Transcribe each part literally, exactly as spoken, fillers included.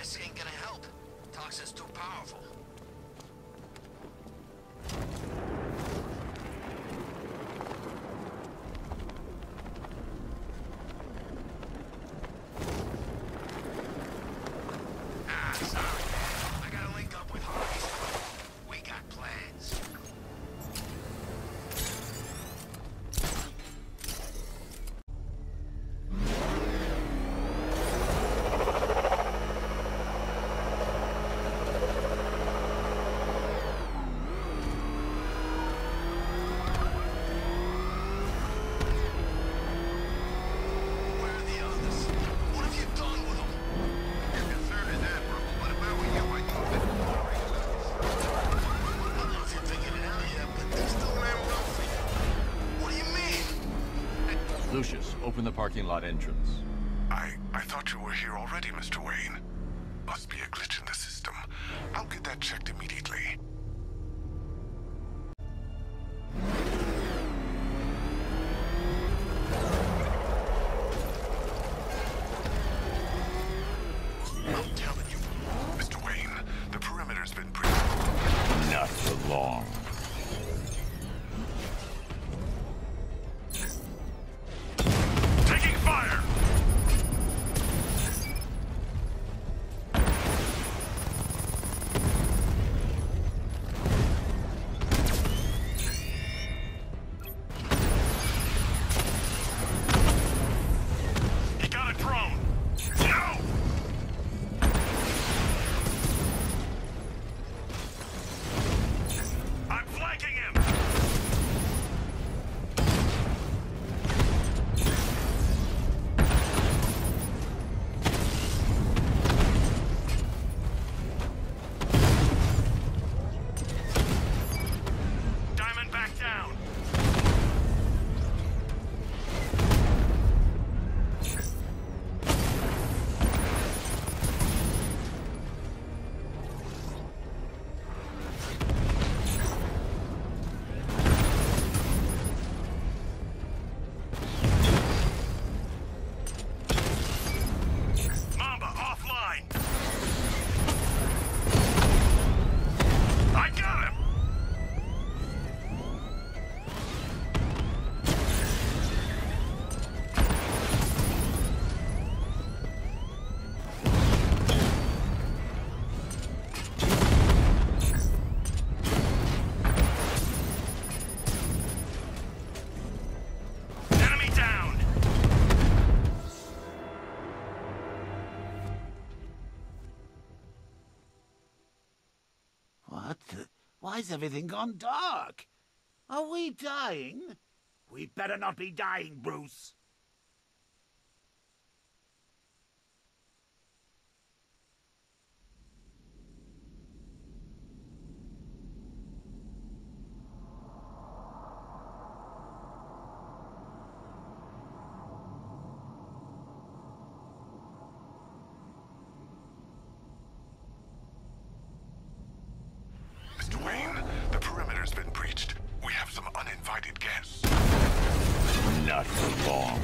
This ain't gonna help. Toxin's too powerful. Ah, sorry, man. I gotta link up with Harvey. We got plans. Lucius, open the parking lot entrance. I... I thought you were here already, Mister Wayne. Must be a glitch in the system. I'll get that checked immediately. I'm telling you, Mister Wayne, the perimeter's been pretty... Not for long. Taking fire! He got a drone! No! I'm flanking him! Diamond back down! Mamba offline! I got him! Enemy down! What the? Why's everything gone dark? Are we dying? We better not be dying, Bruce. Mister Wayne, the perimeter's been breached. We have some uninvited guests. Not for long.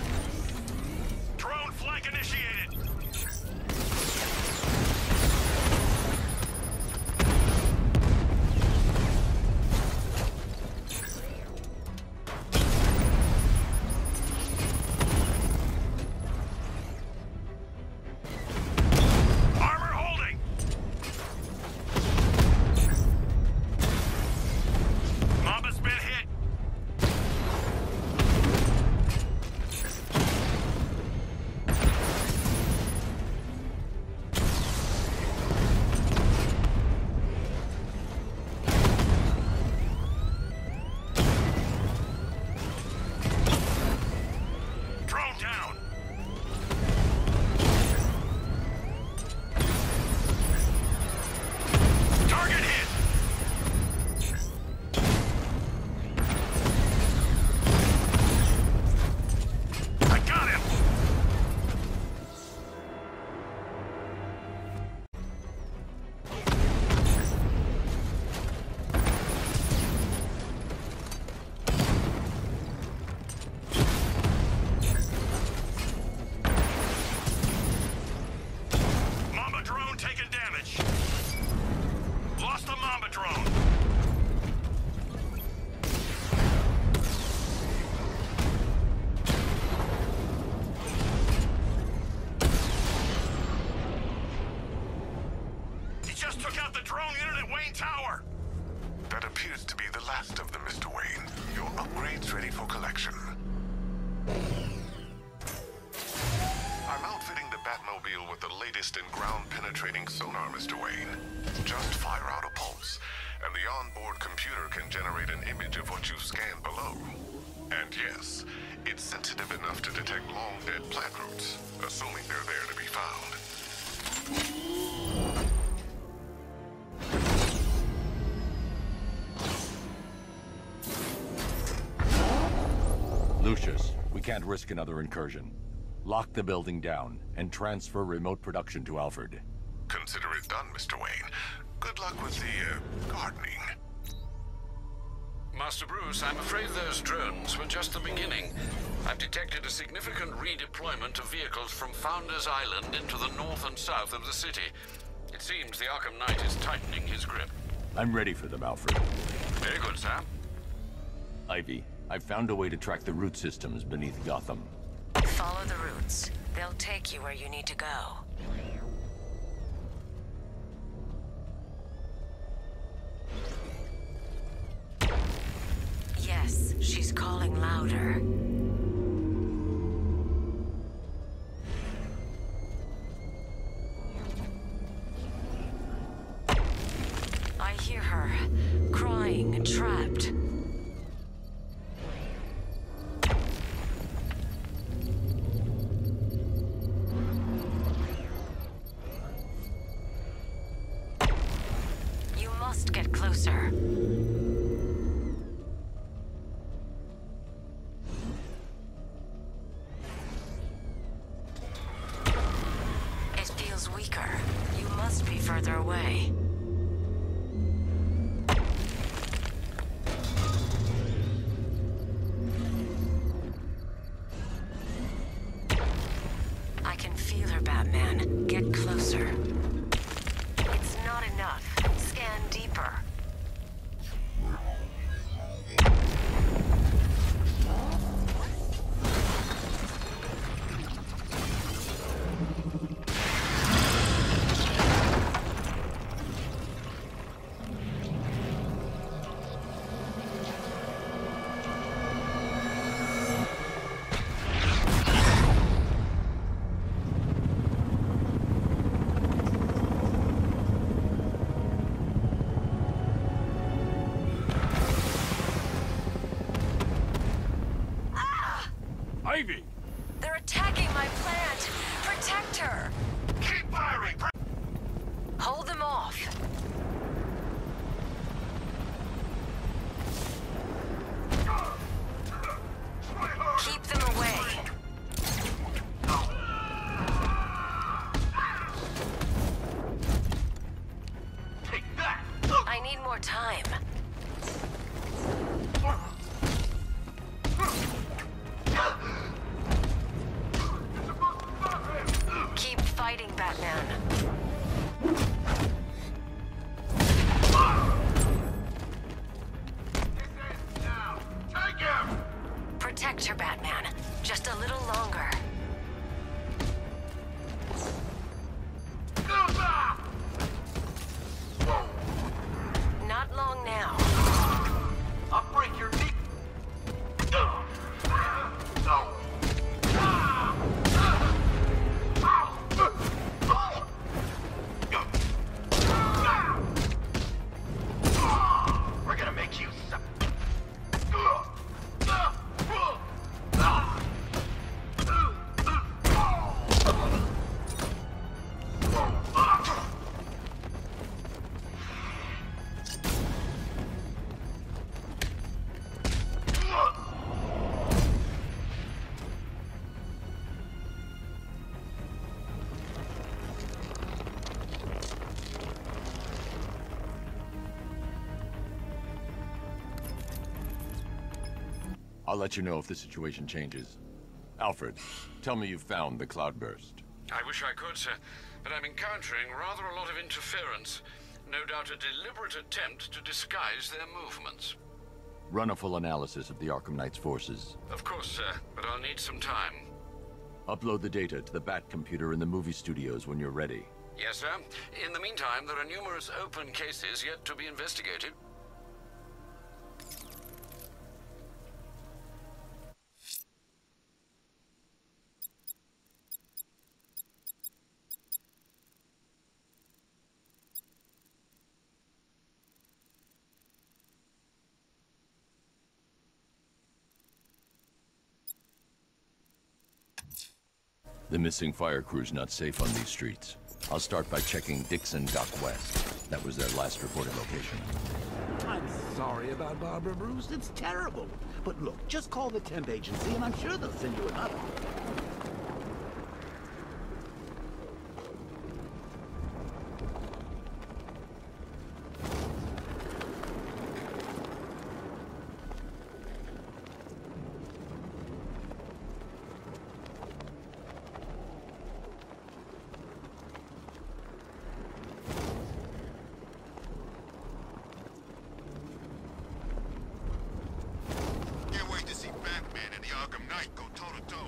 for collection. I'm outfitting the Batmobile with the latest in ground-penetrating sonar, Mister Wayne. Just fire out a pulse, and the onboard computer can generate an image of what you've scanned below. And yes, it's sensitive enough to detect long-dead plant roots, assuming they're there to be found. Lucius, we can't risk another incursion. Lock the building down and transfer remote production to Alfred. Consider it done, Mister Wayne. Good luck with the, uh, gardening. Master Bruce, I'm afraid those drones were just the beginning. I've detected a significant redeployment of vehicles from Founders Island into the north and south of the city. It seems the Arkham Knight is tightening his grip. I'm ready for them, Alfred. Very good, sir. Ivy, I've found a way to track the root systems beneath Gotham. Follow the routes. They'll take you where you need to go. Yes, she's calling louder. I hear her, crying and trapped. You must get closer. It feels weaker. You must be further away. I can feel her, Batman. Get closer. It's not enough. Scan deeper. Ivy! They're attacking my plant! Protect her! Keep firing! Hold them off! Keep them away! Take that! I need more time. Keep fighting, Batman. Now, take him! Protect her, Batman. Just a little longer. Not long now. I'll break your knee. No. We're gonna make you suck. I'll let you know if the situation changes. Alfred, tell me you found the cloudburst. I wish I could, sir, but I'm encountering rather a lot of interference. No doubt a deliberate attempt to disguise their movements. Run a full analysis of the Arkham Knight's forces. Of course, sir, but I'll need some time. Upload the data to the Bat computer in the movie studios when you're ready. Yes, sir. In the meantime, there are numerous open cases yet to be investigated. The missing fire crew's not safe on these streets. I'll start by checking Dixon Dock West. That was their last reported location. I'm sorry about Barbara, Bruce. It's terrible. But look, just call the temp agency and I'm sure they'll send you another. Can't wait to see Batman and the Arkham Knight go toe-to-toe.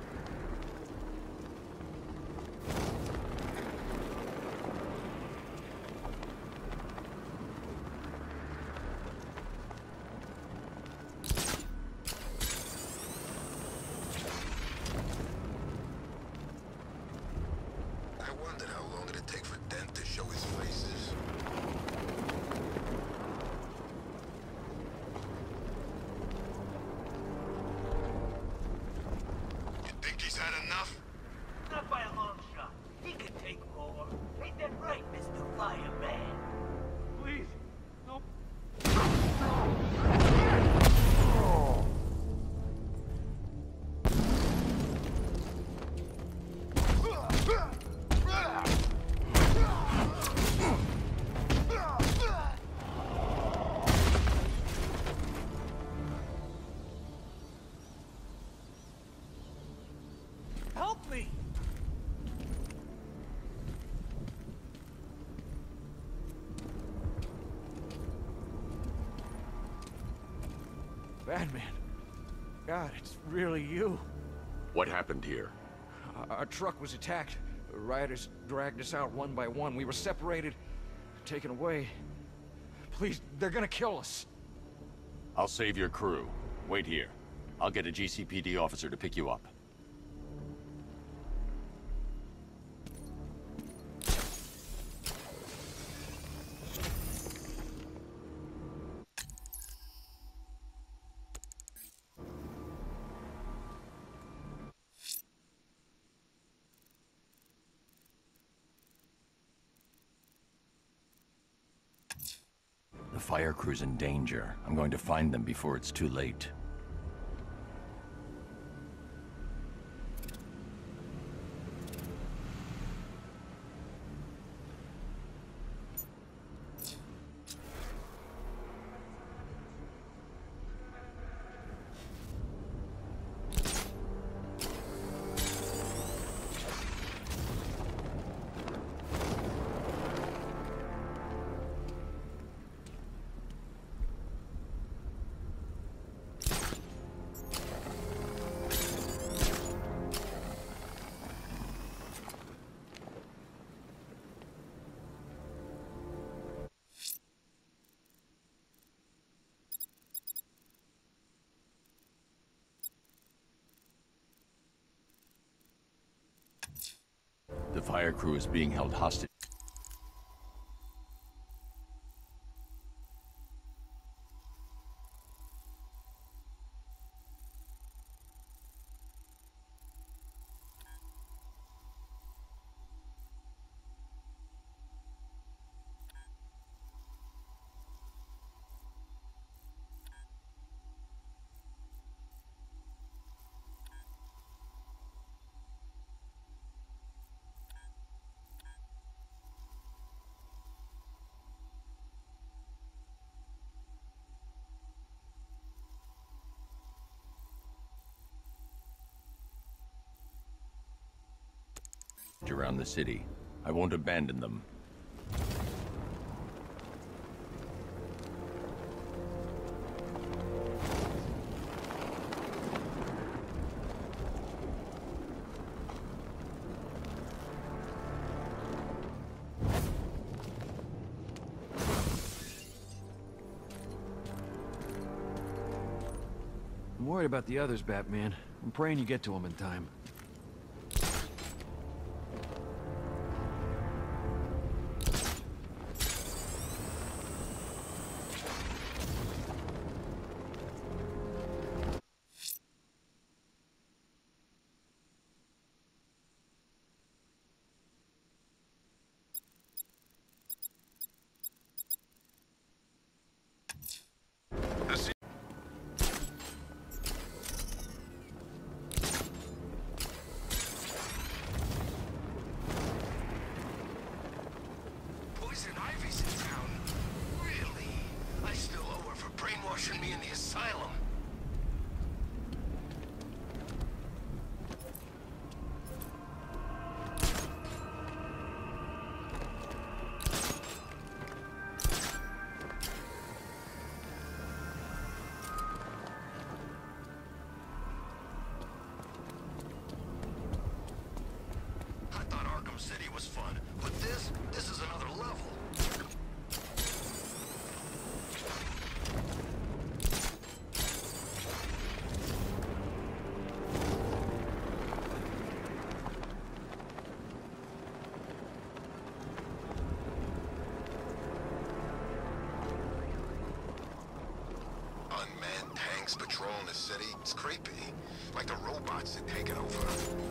I wondered how long it'd take for Dent to show his faces. You think he's had enough? Not by a long shot. He can take more. Ain't that right, Mister Fireman? Please, no. Help me! Batman. God, it's really you. What happened here? Our, our truck was attacked. The rioters dragged us out one by one. We were separated, taken away. Please, they're gonna kill us. I'll save your crew. Wait here. I'll get a G C P D officer to pick you up. The fire crew's in danger. I'm going to find them before it's too late. The fire crew is being held hostage. Around the city. I won't abandon them. I'm worried about the others, Batman. I'm praying you get to them in time. Tanks patrolling the city. It's creepy. Like the robots had taken over.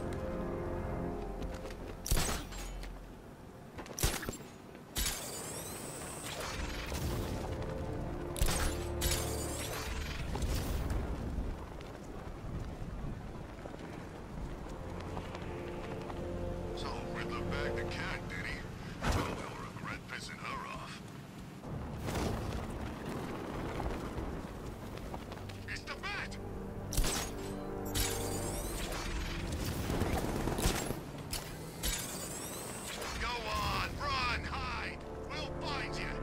So, Riddler bagged the cat, did he? Well, we'll regret pissing her off. It's the bat! Go on, run, hide! We'll find you!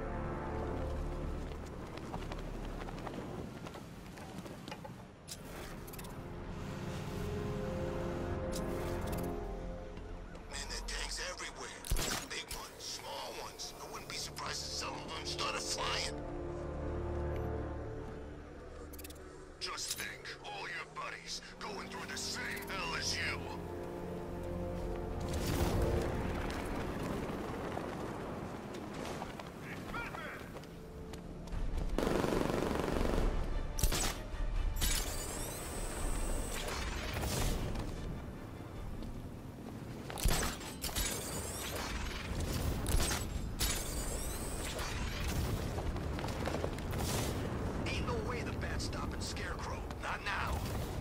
Man, there are tanks everywhere. Big ones, small ones. I wouldn't be surprised if some of them started flying. Just think, all your buddies going through the same hell as you. Ain't no way the bat's stopping Scarecrow. Not now.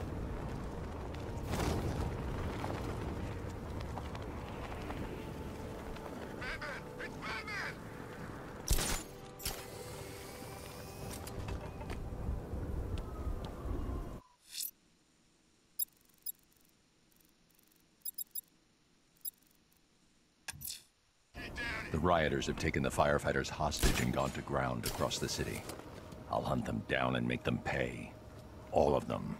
Batman! It's Batman! Get down here! The rioters have taken the firefighters hostage and gone to ground across the city. I'll hunt them down and make them pay. All of them.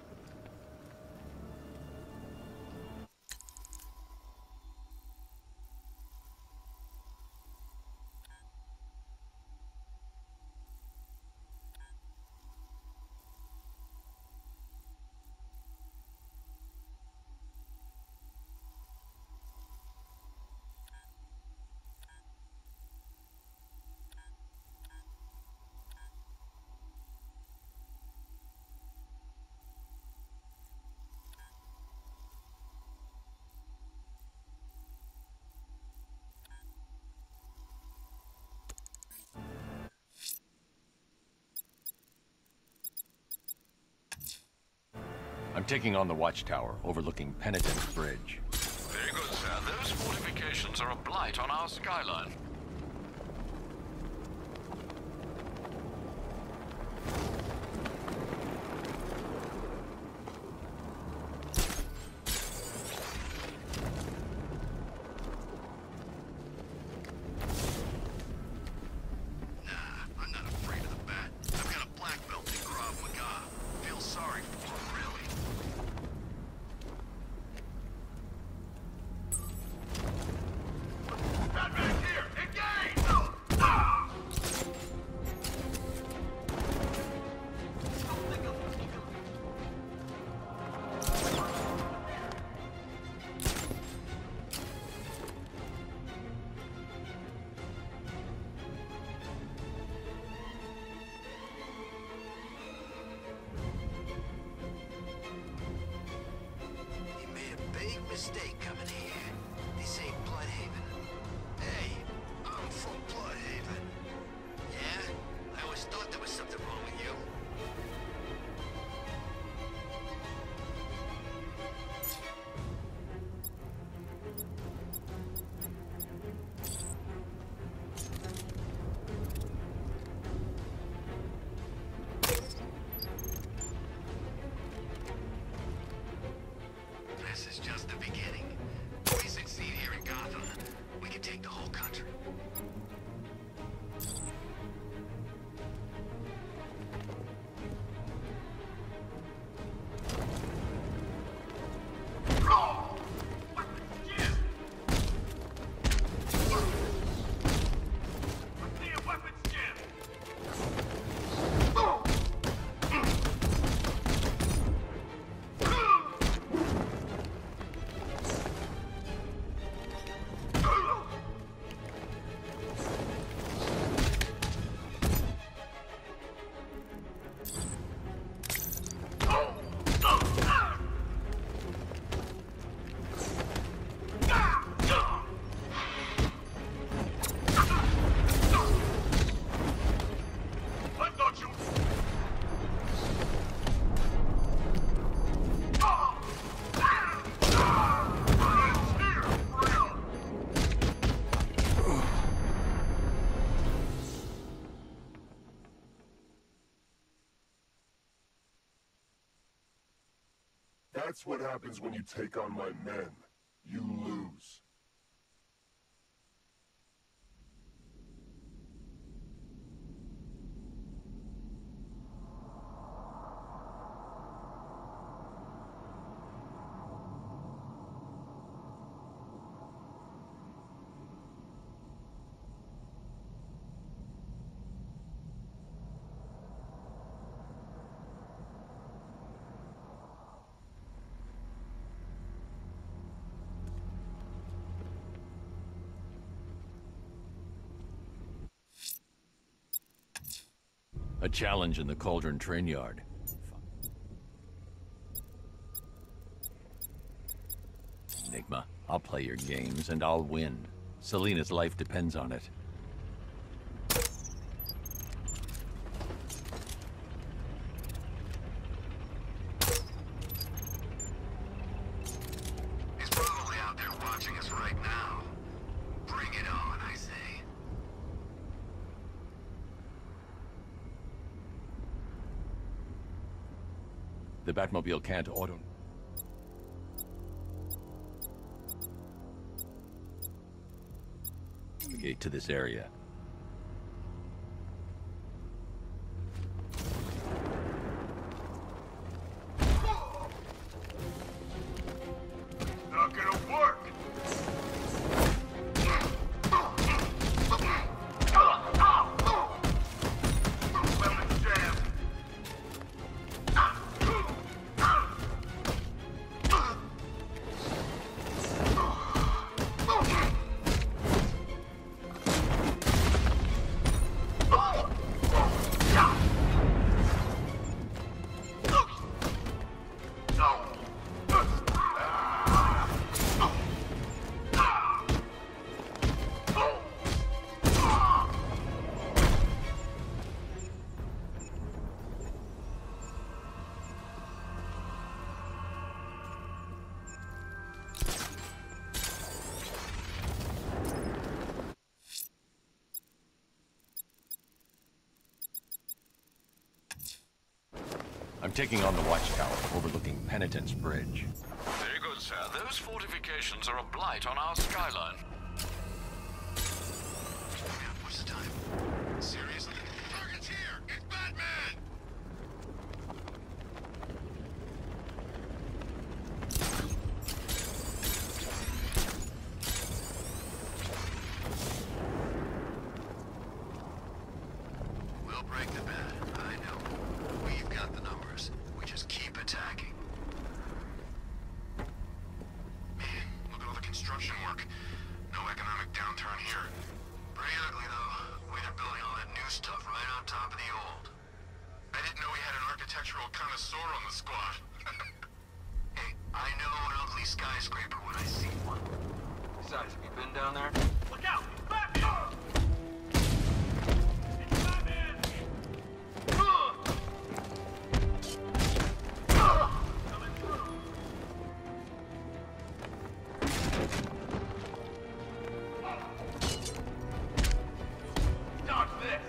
I'm taking on the watchtower overlooking Penitence Bridge. Very good, sir. Those fortifications are a blight on our skyline. Nah, I'm not afraid of the bat. I've got a black belt in Krav Maga. Feel sorry for him, really. Batman here! That's what happens when you take on my men. You lose. A challenge in the Cauldron train yard. Enigma, I'll play your games and I'll win. Selena's life depends on it. He's probably out there watching us right now. Bring it on, I say. The Batmobile can't auto... navigate to this area. Not gonna work! I'm taking on the watchtower overlooking Penitence Bridge. Very good, sir. Those fortifications are a blight on our skyline. What's the time? Seriously? Target's here! It's Batman! We'll break the bat. I know. We've got the numbers. We just keep attacking. Man, look at all the construction work. No economic downturn here. Pretty ugly, though. The way they're building all that new stuff right on top of the old. I didn't know we had an architectural connoisseur on the squad. Hey, I know an ugly skyscraper when I see one. Besides, have you been down there? Look out! Batman! It's Batman! Coming through! Dodge this!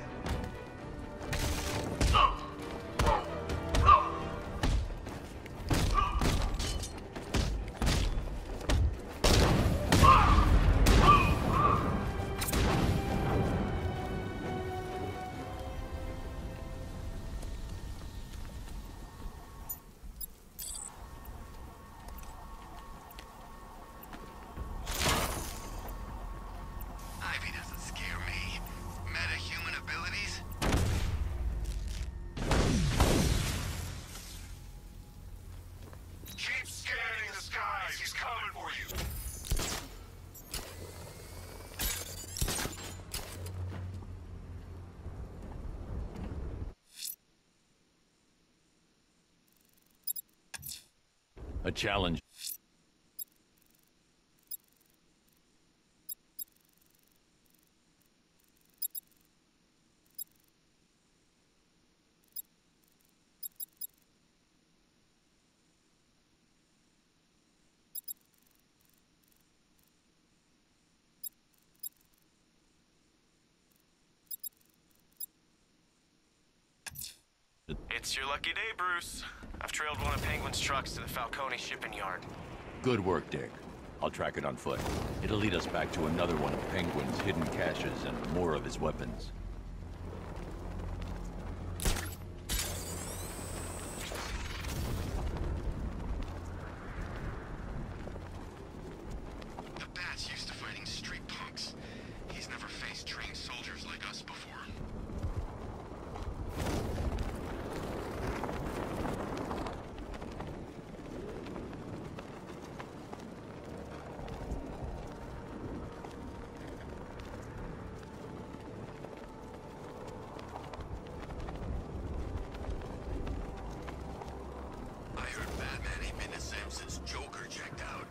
Ivy doesn't scare me. Meta-human abilities? Keep scanning the skies. He's coming for you. A challenge. It's your lucky day, Bruce. I've trailed one of Penguin's trucks to the Falcone shipping yard. Good work, Dick. I'll track it on foot. It'll lead us back to another one of Penguin's hidden caches and more of his weapons. The Bat's used to fighting street punks. He's never faced trained soldiers like us before. I heard Batman ain't been the same since Joker checked out.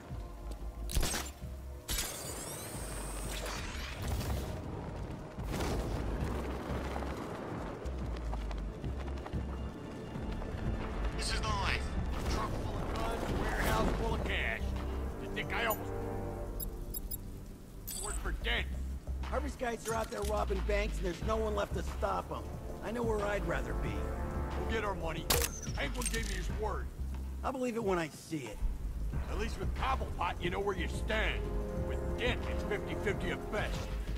This is the life. Truck full of guns, warehouse full of cash. You think I almost work for dead? Harvey's guys are out there robbing banks and there's no one left to stop them. I know where I'd rather be. We'll get our money. Penguin gave me his word. I'll believe it when I see it. At least with Cobblepot, you know where you stand. With Dent, it's fifty fifty at best.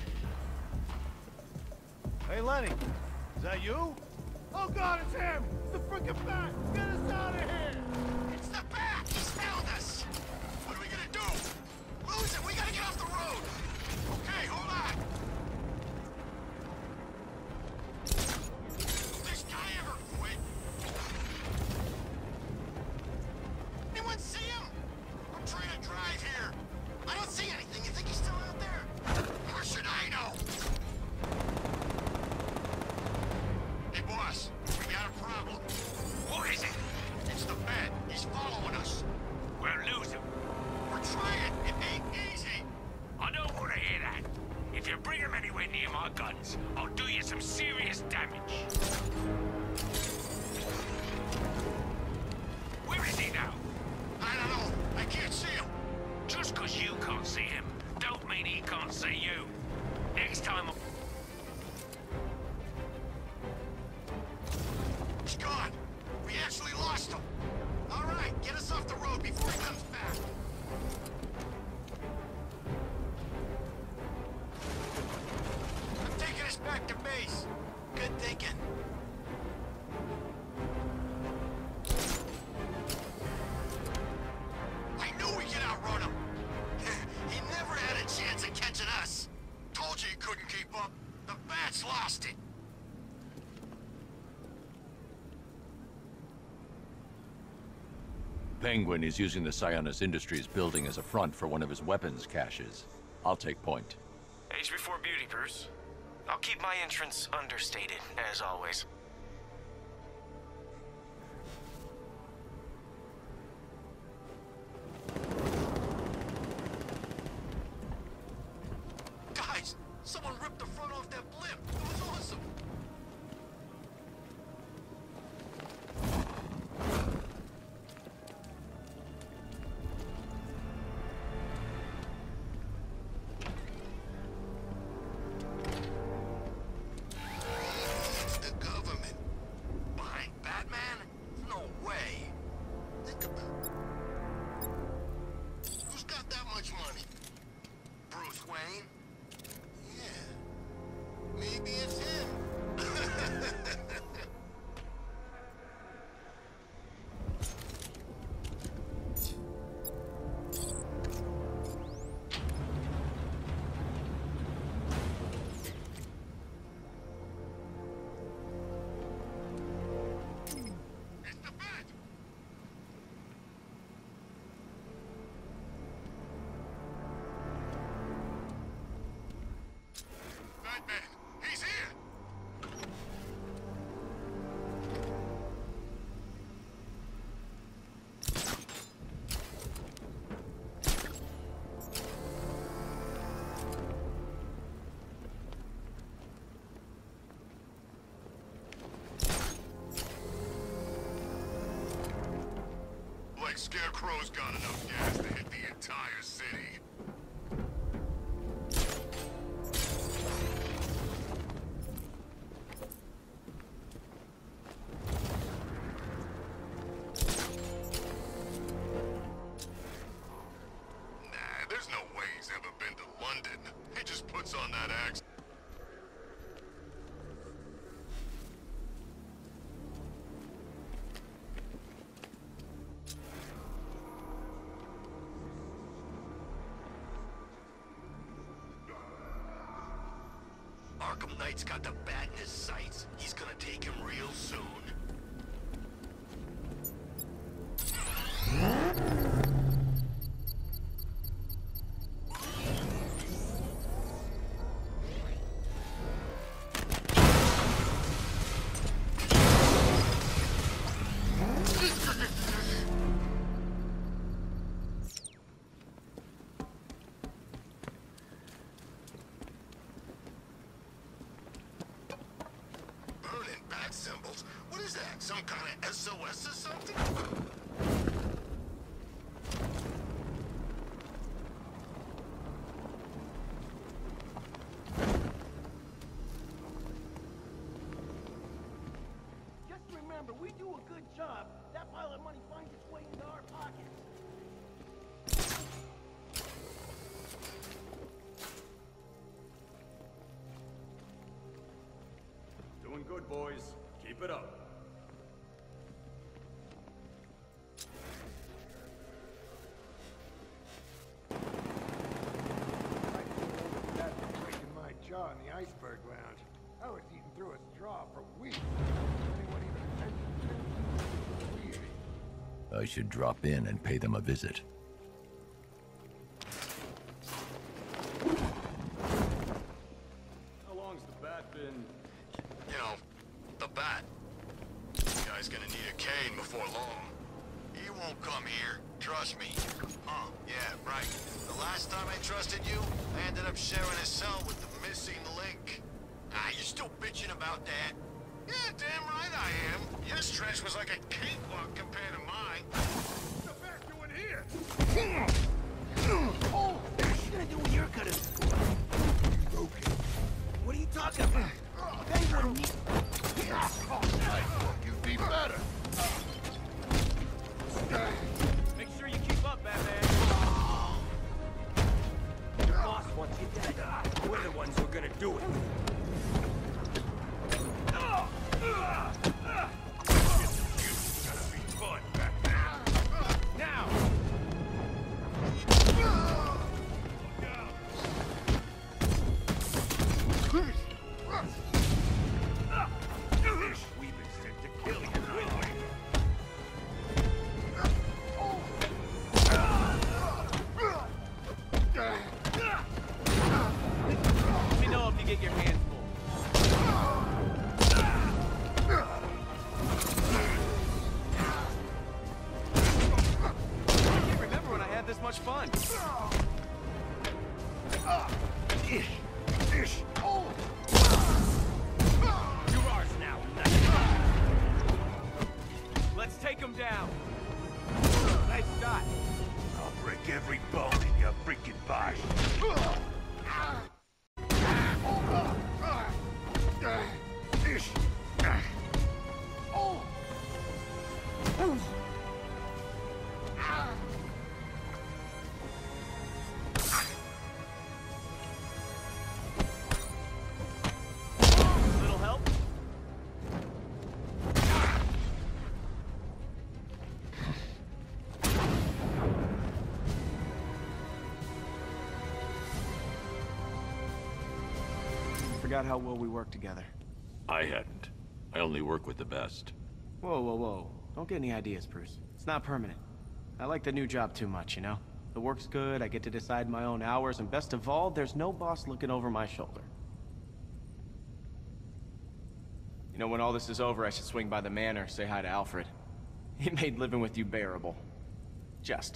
Hey, Lenny. Is that you? Oh, God, it's him! It's the frickin' Bat! Get us out of here! It's the Bat! He's found us! What are we gonna do? Lose him! We gotta get off the road! Okay, hold on! Will this guy ever quit? Anyone see him? I'm trying to drive here. I don't see anything. You think he's still out there? How should I know? Hey, boss. We got a problem. What is it? It's the Bat. He's following us. We'll lose him. We're trying. It ain't easy. I don't want to hear that. If you bring him anywhere near my guns, I'll do you some serious damage. Where is he now? I don't know. I can't see him. Just because you can't see him, don't mean he can't see you. Next time... He's gone. We actually lost him. All right, get us off the road before he comes back. I'm taking us back to base. Good thinking. I knew we could outrun him. He never had a chance at catching us. Told you he couldn't keep up. The Bat's lost it. Penguin is using the Sionis Industries building as a front for one of his weapons caches. I'll take point. Age before beauty, Bruce. I'll keep my entrance understated, as always. Guys, someone ripped the front off that blimp. It was awesome. It's the government. Behind Batman? No way. Think about it. Who's got that much money? Bruce Wayne? Yeah. Maybe it's him. It's the Bat! Batman! He's here! Like Scarecrow's got enough gas to hit the entire city. Arkham Knight's got the bat in his sights. He's gonna take him real soon. Symbols? What is that? Some kind of S O S or something? Just remember, we do a good job. That pile of money finds its way into our pockets. Doing good, boys. Keep it up. Breaking my jaw in the iceberg lounge. I was eating through a straw for weeks. Anyone even mentioned it? I should drop in and pay them a visit. How long's the bat been? You know, the bat. This guy's gonna need a cane before long. He won't come here. Trust me. Huh, yeah, right. The last time I trusted you, I ended up sharing a cell with the missing link. Ah, you still bitching about that? Yeah, damn right I am. Your stretch was like a cakewalk compared to mine. What's the bat doing here? Oh, what are you gonna do when you're cut in school? Okay. What are you talking about? They wouldn't need... I thought you'd be better. Make sure you keep up, Batman. Your boss wants you dead. We're the ones who are gonna do it. It's gonna be fun, Batman. Now! We've been sent to kill you, will we? Let me know if you get your hands full. I can't remember when I had this much fun. Ish. Ish. Oh. You're ours now. Let's take him down. Nice shot. I'll break every bone in your freaking body. Ish. Oh. Little help? Forgot how well we work together. I hadn't. I only work with the best. Whoa, whoa, whoa. Don't get any ideas, Bruce. It's not permanent. I like the new job too much, you know? The work's good, I get to decide my own hours, and best of all, there's no boss looking over my shoulder. You know, when all this is over, I should swing by the manor, say hi to Alfred. He made living with you bearable. Just.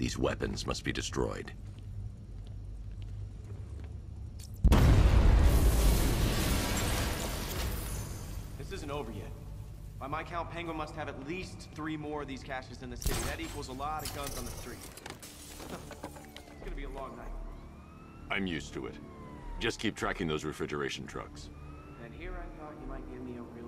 These weapons must be destroyed. This isn't over yet. By my count, Penguin must have at least three more of these caches in the city. That equals a lot of guns on the street. It's gonna be a long night. I'm used to it. Just keep tracking those refrigeration trucks. And here I thought you might give me a real